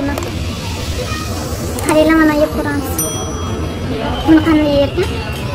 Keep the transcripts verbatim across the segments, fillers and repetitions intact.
buni. Qaranglar, mana yeb ko'ramiz. Buni qanday yerkan?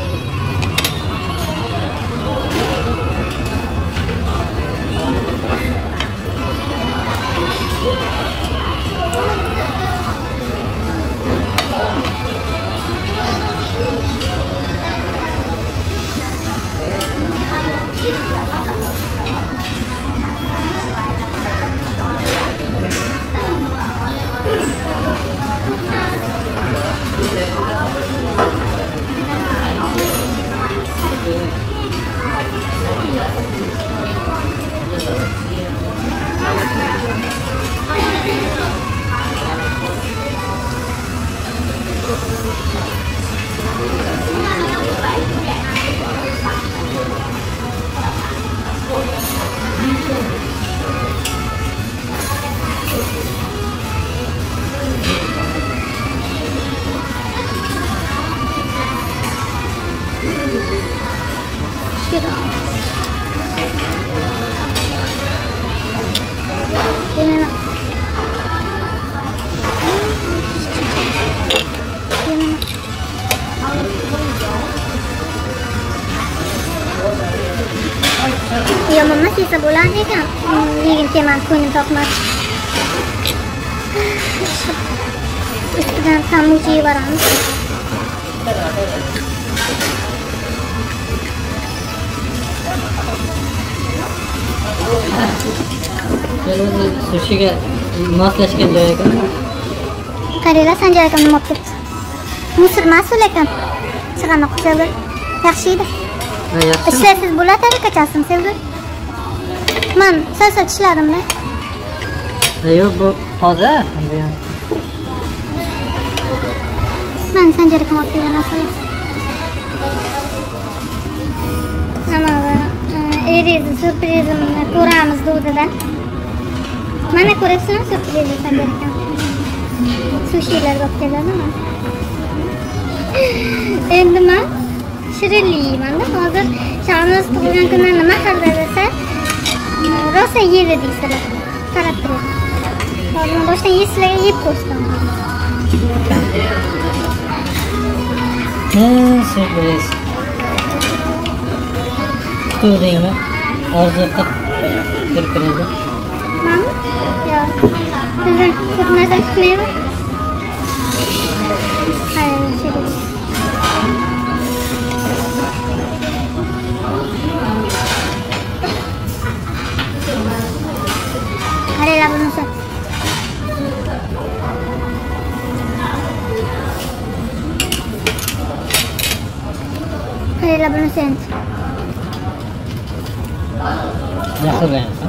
Yomonmas yesa bo'lar ekan. Lekin keman ko'nglim topmadi. Ustidan samuchi yevaramiz. O'zi sushiga moslashgan joy ekan. Qaranglar, Sanjar akam nima olib keldi. Misr mas'ul ekan. Sig'anoq sevdi. Yaxshi edi. Ha, yaxshi. Ishlaysiz bo'lar tariqachasini sevdi. Men salsa tishlarimda. Yo'q, bu toza. Men Sanjar akam olib kelgan narsalar. Mana eriz surprizimni ko'ramiz dudida. Mana ko'ryapsizmi surprizni Sanjar akam? Sushilar olib keladimi? Endi men shirinliyman-da. Hozir Shahnoz tug'ilgan kunida nima qildi desa, rosa yedi deysizlar. Qarab turing. Hozir boshdan yeysizlarga yeb ko'rsam. Ha, surpriz. Kutuvdingmi? Orzu qilib kirib. Mana? Yo'q. Sizdan ko'p narsa kutmayman. Hayır, şey. Qaranglar bunisi. Qaranglar bunisi endi. Yaxshi beğensin.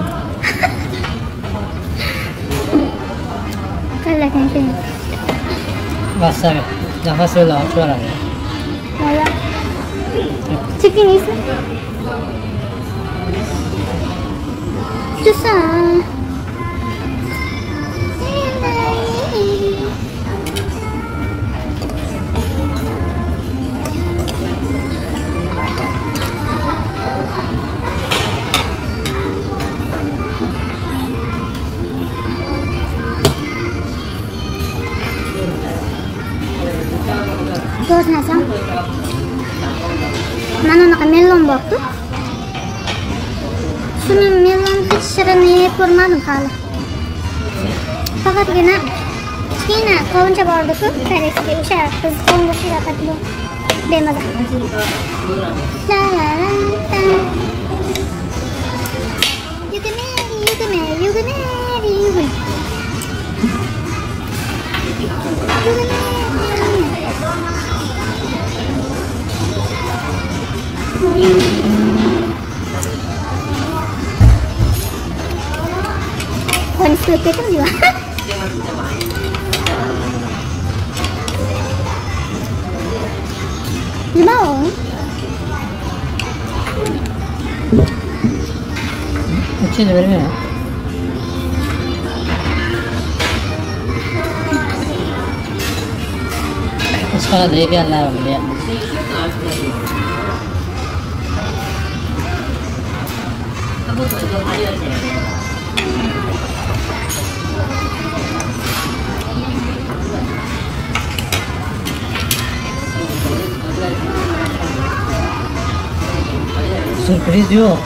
Qaranglar endi. Wasabi. Nafas yo'ldan ochib yuboradi. Mana. Chekingizmi? Jusan. Ko'rsam. Mana unaqa melon borku. Shuni melon hech shirini yeb ko'rmadim hali. Faqatgina kichkina qovuncha bordi-ku, koreysga o'sha biz qovuncha faqat bu bemaza. La la la. You can marry, you can marry, you can marry, you can. You can marry. Con sữa tươi không gì ạ? Gì bảo? Içine vermiyor. Sekolah dari dia lah dia. Sürpriz yo'q.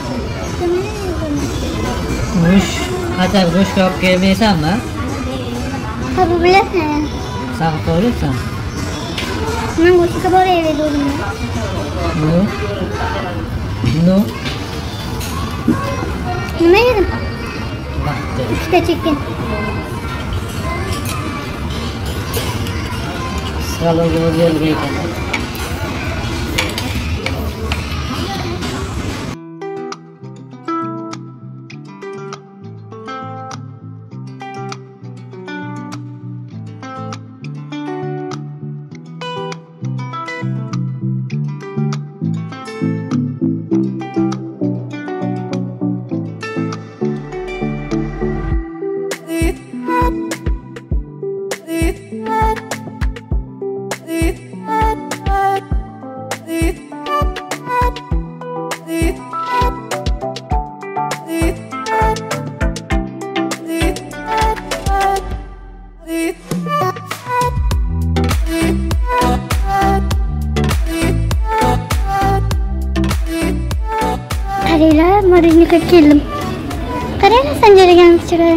Go'sht, qachon go'shtga olib kelmaysanmi? Ha bu bilasan. Sen qo'yibsan. Men go'shtga boraverdi o'zim. No. No. Nima yedim? Vaqti. Ikkita chekkan. Psixologiya o'zgargan ekan. Qaranglar, marujni qilib keldim. Qaranglar, sanjaragan chiroy.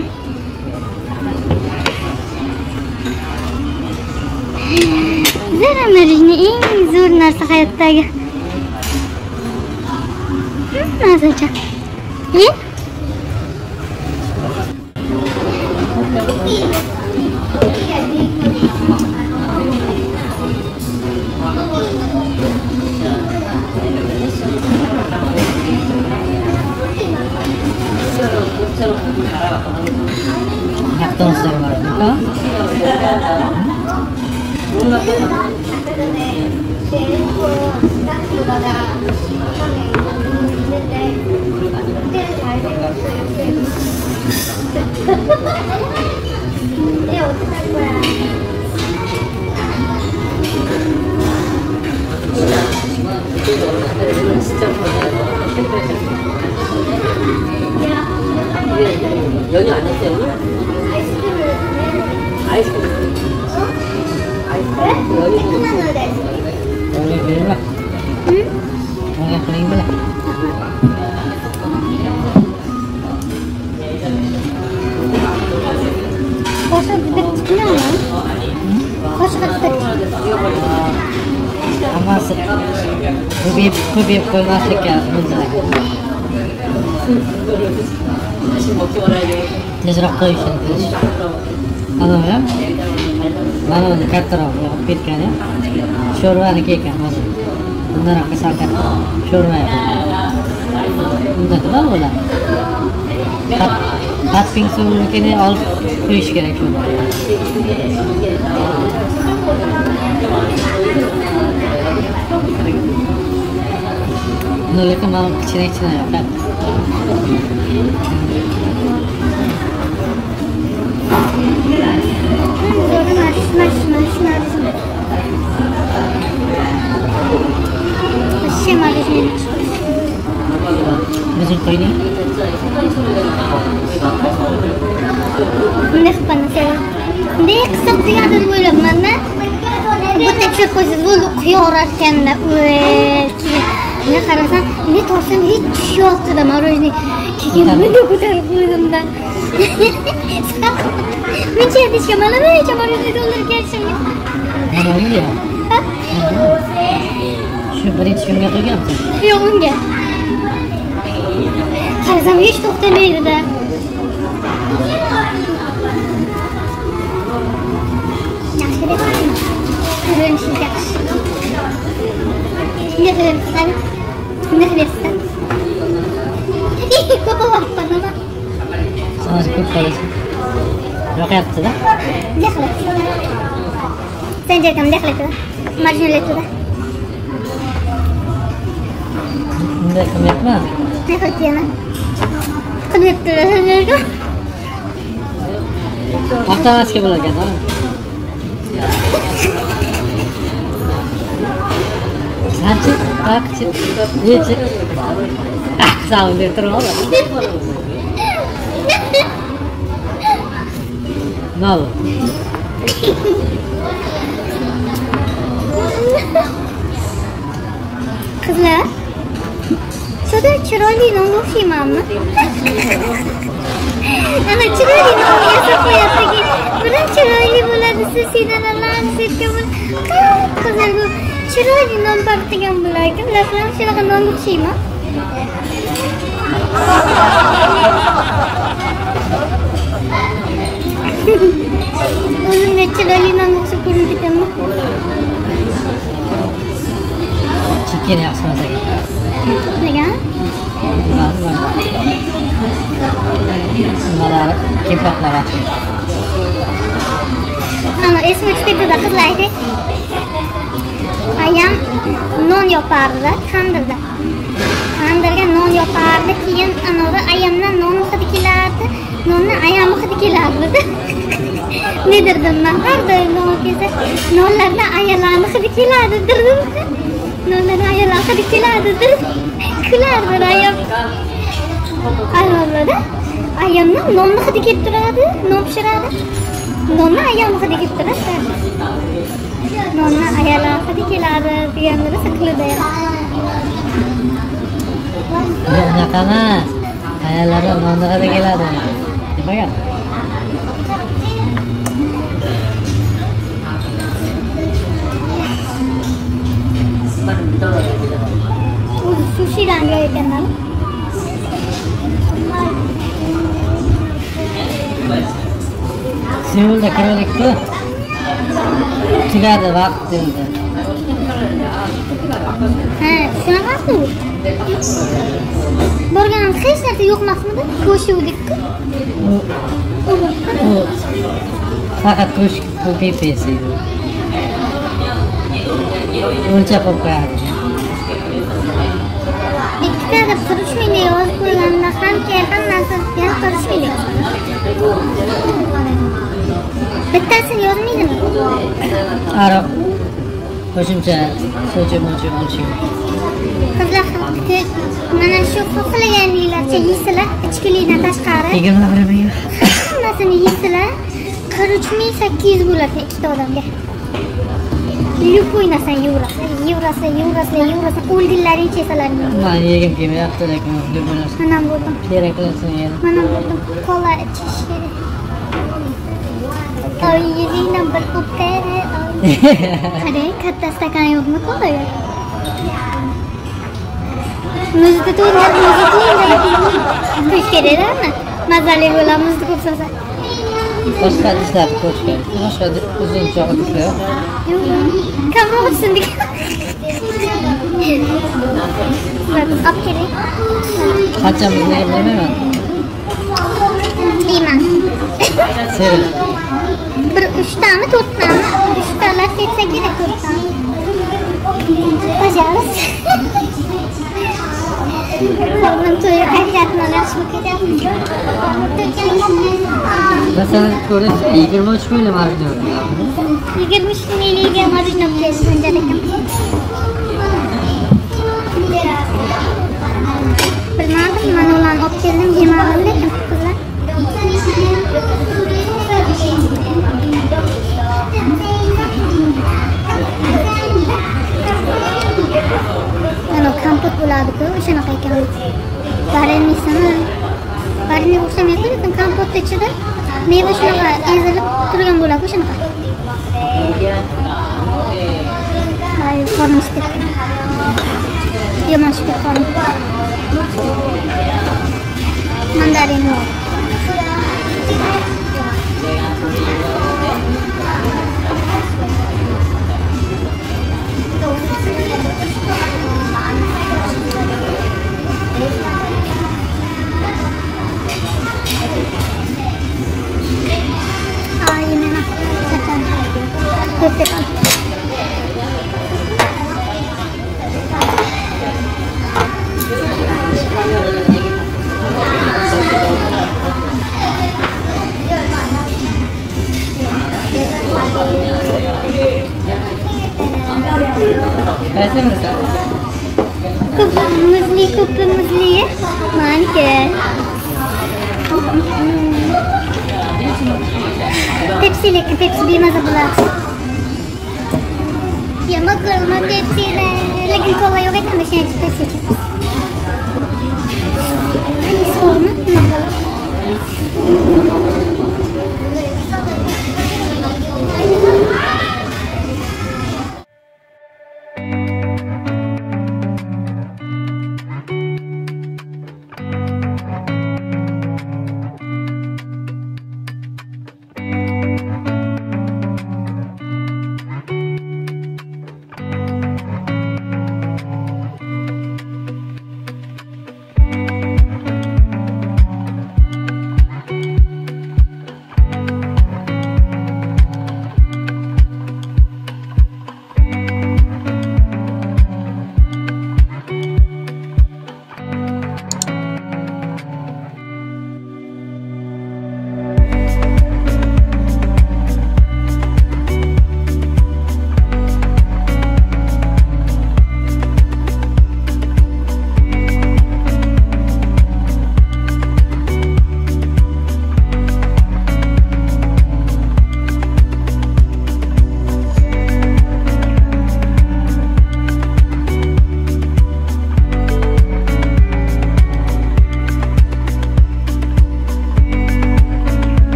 Zara marujni eng zo'r narsa hayotdagi. Mazacha. Ye? Yaktan sizlar var mı? 연유 안 했어요? 아이스크림. 아이스크림. Boleh beli lah. Boleh kering lah. Koşa gidip çıkıyor mu? Koşa gidip. Ama lebih lebih koymaslık ya bunlar. 다시 먹기 원하죠. Tezroq qo'yish kerak. Ana ya. Mana uni kattaroq olib ketgan ya. Sho'rvaniki ekan hozir. Bundan ham sal katta. Sho'rva. Bunda nima bo'ladi? Patping suvnikini olib qo'yish kerak shuni. Buni lekin mana kichkina-kichkina yoqadi. Marş, marş, marş, marş. Şey marşını. Bizim koyayım. Ne yapalım sen? Ne kısa kıyada böyle bana? Bu tekrar koyacağız. Bunu kıyarken de ne karasan ne torsan hiç yoktu da marujni. Kendimi de kurtarıp koydum ben. Ben çeydiş kemala mı hiç marujni doldururken şimdi? Mana uni ya. Ha? Shu birinchi kunga qo'yganmisan? Yo'q unga. Qarasam hech to'xtamaydi-da. Yaxshi deb aytdim. Ko'rinishim yaxshi. Ne qilyapsan? Ne qilyapsan? Ko'p vaqtdan nima? Sana ko'p qo'yasiz. Yoqyapti-da. Ne qilyapsan? Sen jerkam ne qilyapsan? Marjinlayapti-da. Bunday qilmayapman. Ne qilyapsan? Qilyapti-da senlarga. Avtomatika bo'lar ekan. Sanchi, qaqchi, yechi. Ah, sound deb turib Ne oldu? Qizlar, Fotoda chiroyli nonga o'xshaymanmi? Ana chiroyli nonni yasab qo'yaptiki, bular chiroyli bo'ladi, siz siylalarni sepgan bo'ladi. Qizlarga chiroyli non topdigan bo'larkan, ular ham shunaqa nonga o'xshayman. O'zimga chiroyli nonga o'xshab ko'rinib ketaman. Chicken yaxshi emas ekan. Nega? Nimalar kepaklar achib. Ana esimga tushdi-da qizlar aytdi. Ayam non yopardi tandirda. Tandirga non yopardi, keyin anora ayamdan non hidi kelardi, nonni ayam hidi kelardi. Ne derdim men? Har doim non kelsa, nonlardan ayamlarni hidi keladi derdim. Nonlardan ayamlar hidi keladi derdim. Kulardi ayam. Ayollarda ayamdan nonni hidi kelib turadi, non pishiradi. Nonni ayam hidi kelib turadi. Nonni ayollar hidi keladi deganlari siqildi. Bunaqa emas. Ayollar nonni hidi keladi. Demagan. Sushidan ekanlar. Seulda kirdik-ku. Tugadi vaqt dedi. Ha, shunaqasi. Borganimiz hech narsa yo'qmasmidi? Ko'shuvdik-ku. U faqat ko'sh pipesi. O'lchab qo'yadi. Ikkita deb turishmaydi yozib qo'yganda ham keyin hammasi yana turishmaydi. Bittasini yozmaydimi? Aroq qo'shimcha so'chi-mochi olishim. Qizlar mana shu xohlaganinglarcha yeysizlar, ichkilikdan tashqari. yigirma bir ming. Hammasini yeysizlar, qirq uch ming sakkiz yuz bo'ladi ikkita odamga. Lyupoy narsa yurasa, yurasa, yurasa, yurasa, o'ldillaring chesalar. Men yegim kelmayapti, lekin lyupoy narsa. Mana bo'ldim. Kerak bo'lsa yedim. Mana bo'ldim. Kola ichish kerak. Ay, yedingdan bir ko'ptari. Qarang, katta stakan yo'qmi ko'laga? Muzni to'ylar, muzni to'ylar. Kuch kerakmi? Mazali bo'ladi, muzni ko'p solsa. Boshqa ishlar qo'shgan. Boshqa uzun choq ishlar. Kamroq tushundik. Olib keling. Qanchamizni bilmayman. Deyman. Seri. Bir uchtami, to'rttami? Uchtalar ketsa kerak to'rttami. Пожалуйста. Oğlum to'yga qaytyapman, yaxshi bo'lib ketyapti. Masalan, ko'rasiz, yigirma uch ming marjin. yigirma uch mingga marjin olib sanjar ekan. Bilmadim, mana ularni olib keldim, yemadim lekin qizlar. Mana kompot bo'ladi-ku, o'shanaqa ekan. Barenisini, bareni o'xshamaydi, lekin kompot ichida meva shunaqa ezilib turgan bo'ladi, o'shanaqa. Ay, ko'rinishdi. Yomon shukr qo'lim. Mandarin yo'q. Ay, mana satan. Ko'p Ko'p muzli, ko'p muzli. Manke. Pepsi lekin Pepsi bemaza bo'ladi. Yemak qilma Pepsi lekin kola yo'q ekan, o'sha Pepsi. Hangisi sorunu?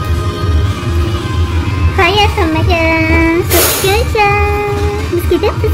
Saya sama dengan subscribe. Meski dia